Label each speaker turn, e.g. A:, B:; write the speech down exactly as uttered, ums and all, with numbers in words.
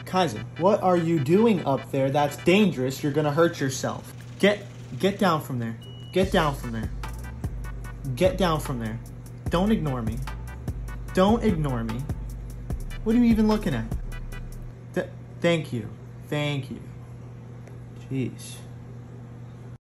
A: Kaiser, what are you doing up there? That's dangerous. You're gonna hurt yourself. Get, get down from there. Get down from there. Get down from there. Don't ignore me. Don't ignore me. What are you even looking at? Th- thank you. Thank you. Jeez.